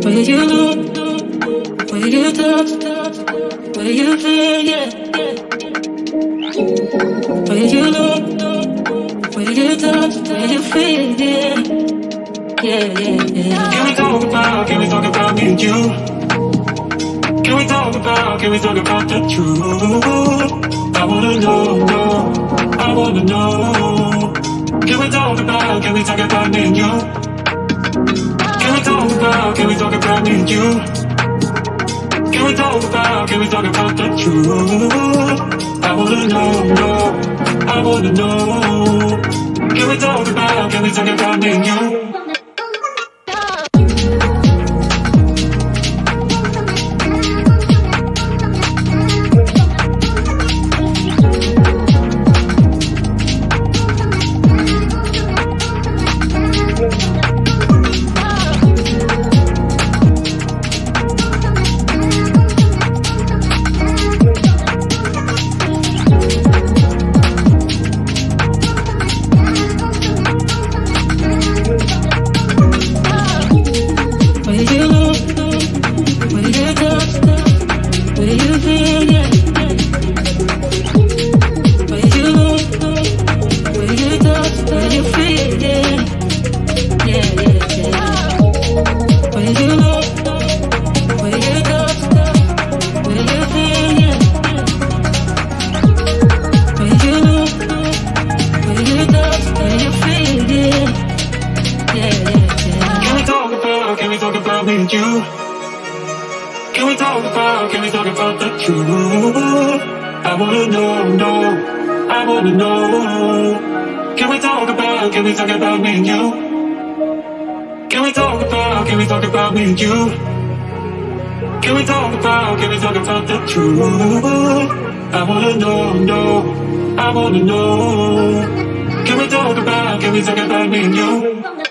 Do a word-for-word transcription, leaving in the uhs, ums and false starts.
Will you look? Will you touch? Will you feel? Yeah. Will you look? Will you touch? Will you feel? Yeah. Yeah, yeah, yeah. Can we talk about? Can we talk about me and you? Can we talk about? Can we talk about the truth? I wanna know, know. I wanna know. Can we talk about? Can we talk about me and you? Can we talk about, can we talk about me and you? Can we talk about, can we talk about the truth? I wanna know, know, I wanna know. Can we talk about, can we talk about me and you? Can we talk about me and you? Can we talk about, can we talk about the truth? I wanna know, know, I wanna know. Can we talk about, can we talk about me and you? Can we talk about, can we talk about me and you? Can we talk about, can we talk about the truth? I wanna know, know, I wanna know. Can we talk about, can we talk about me and you?